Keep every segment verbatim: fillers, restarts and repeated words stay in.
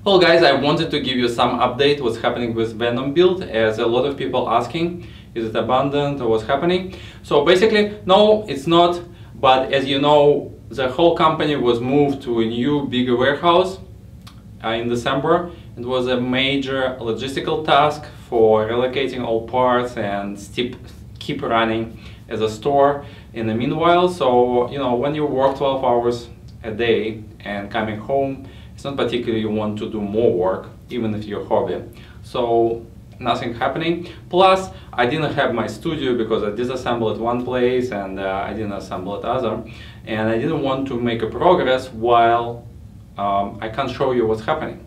Well guys, I wanted to give you some update what's happening with Venom build, as a lot of people asking, is it abandoned or what's happening? So basically, no, it's not, but as you know, the whole company was moved to a new bigger warehouse uh, in December. It was a major logistical task for relocating all parts and steep, keep running as a store in the meanwhile. So, you know, when you work twelve hours a day and coming home, it's not particularly you want to do more work, even if you're a hobby. So nothing happening. Plus, I didn't have my studio because I disassembled at one place and uh, I didn't assemble at other. And I didn't want to make a progress while um, I can't show you what's happening.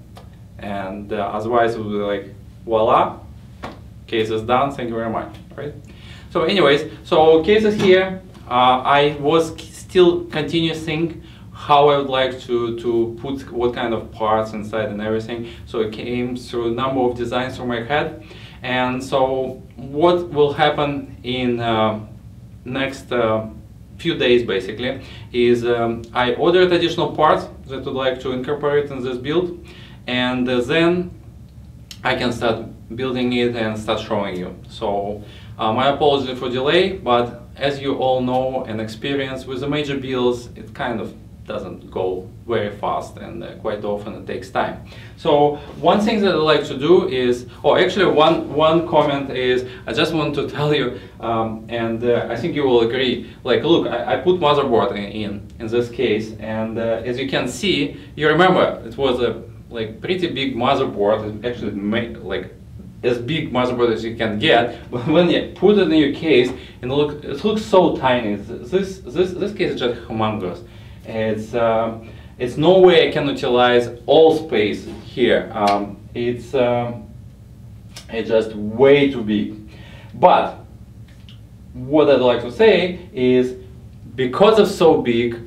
And uh, otherwise it would be like, voila, case is done, thank you very much, right? So anyways, so case is here. Uh, I was still continuing how I would like to, to put what kind of parts inside and everything. So it came through a number of designs from my head. And so what will happen in uh, next uh, few days basically is um, I ordered additional parts that I would like to incorporate in this build. And uh, then I can start building it and start showing you. So uh, my apology for delay, but as you all know and experience with the major builds, it kind of doesn't go very fast, and uh, quite often it takes time. So one thing that I like to do is, oh actually one, one comment is, I just want to tell you, um, and uh, I think you will agree, like look, I, I put motherboard in, in, in this case, and uh, as you can see, you remember it was a like pretty big motherboard, actually made like as big motherboard as you can get, but when you put it in your case, and look, it looks so tiny. This this this case is just humongous. It's um, it's no way I can utilize all space here. Um, it's um, it's just way too big. But what I'd like to say is, because it's so big,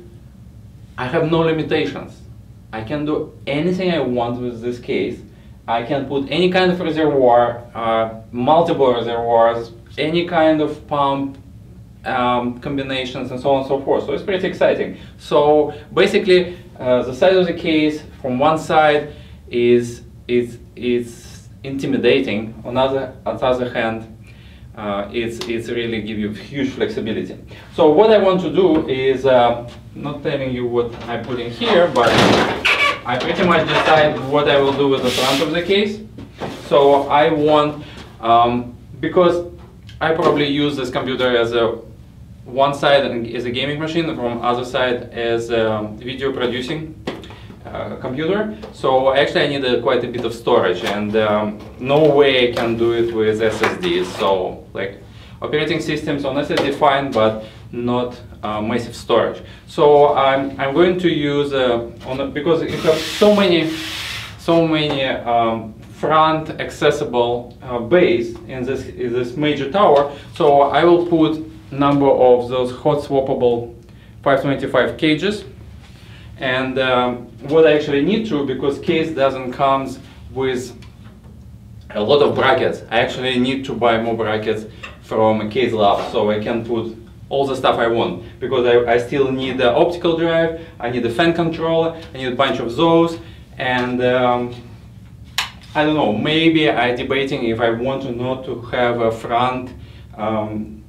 I have no limitations. I can do anything I want with this case. I can put any kind of reservoir, uh, multiple reservoirs, any kind of pump um, combinations, and so on and so forth. So it's pretty exciting. So basically, uh, the size of the case from one side is is is intimidating. On other on the other hand, uh, it's it's really give you huge flexibility. So what I want to do is uh, not telling you what I put in here, but I pretty much decide what I will do with the front of the case. So I want, um, because I probably use this computer as a one side as a gaming machine, from other side as a video producing uh, computer. So actually I need a, quite a bit of storage, and um, no way I can do it with S S Ds. So like operating systems on S S D fine, but not uh, massive storage. So I'm, I'm going to use uh, on a, because you have so many so many um, front accessible uh, bays in this in this major tower. So I will put number of those hot swappable five twenty-five cages. And um, what I actually need to, because case doesn't comes with a lot of brackets, I actually need to buy more brackets from Case Lab, so I can put all the stuff I want, because I, I still need the optical drive, I need the fan controller, I need a bunch of those, and um, I don't know, maybe I'm debating if I want to not to have a front, um,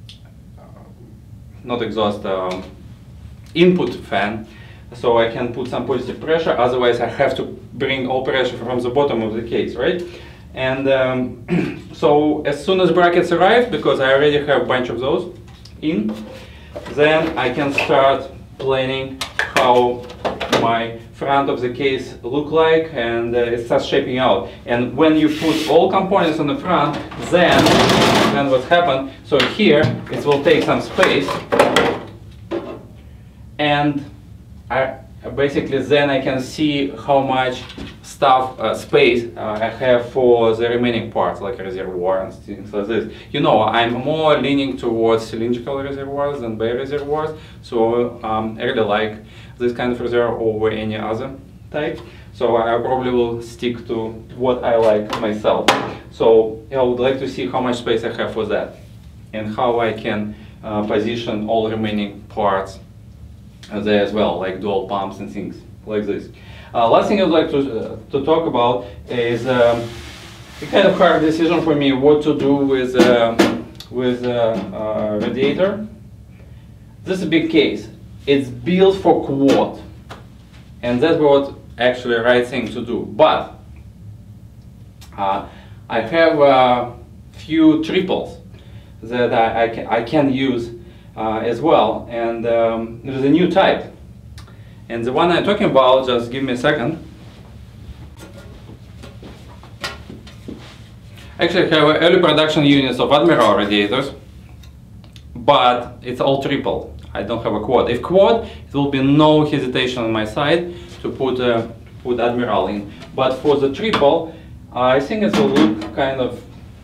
not exhaust, um, input fan, so I can put some positive pressure. Otherwise I have to bring all pressure from the bottom of the case, right? And um, so as soon as brackets arrive, because I already have a bunch of those in, then I can start planning how my front of the case look like, and uh, it starts shaping out. And when you put all components on the front, then then what happened, so here it will take some space, and I basically then I can see how much stuff, uh, space uh, I have for the remaining parts, like reservoir and things like this. You know, I'm more leaning towards cylindrical reservoirs than bay reservoirs, so um, I really like this kind of reservoir over any other type. So I probably will stick to what I like myself. So I would like to see how much space I have for that, and how I can uh, position all remaining parts there as well, like dual pumps and things like this. Uh, last thing I'd like to, uh, to talk about is um, a kind of hard decision for me what to do with, um, with uh, uh, radiator. This is a big case. It's built for quad, and that's what actually the right thing to do. But uh, I have a few triples that I, I, can, I can use uh, as well, and um, there's a new type. And the one I'm talking about, just give me a second. Actually, I have early production units of Admiral radiators, but it's all triple. I don't have a quad. If quad, it will be no hesitation on my side to put uh, put Admiral in. But for the triple, I think it will look kind of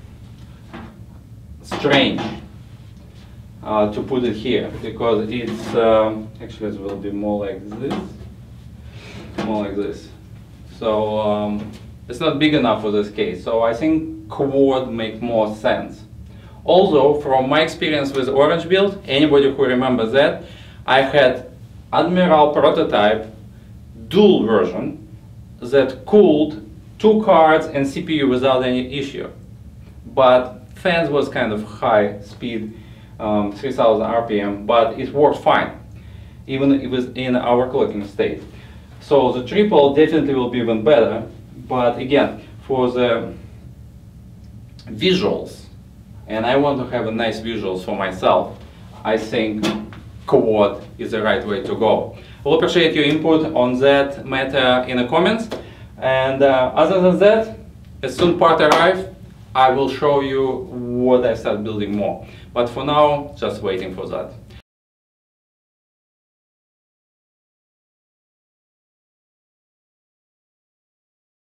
strange uh, to put it here, because it's um, actually it will be more like this, more like this. So um, it's not big enough for this case. So I think quad make more sense. Also, from my experience with Orange build, anybody who remembers that, I had Admiral prototype dual version that cooled two cards and C P U without any issue. But fans was kind of high speed, um, three thousand R P M, but it worked fine, even if it was in overclocking state. So the triple definitely will be even better, but again, for the visuals, and I want to have a nice visuals for myself, I think quad is the right way to go. We'll appreciate your input on that matter in the comments. And uh, other than that, as soon part arrives, I will show you what I start building more. But for now, just waiting for that.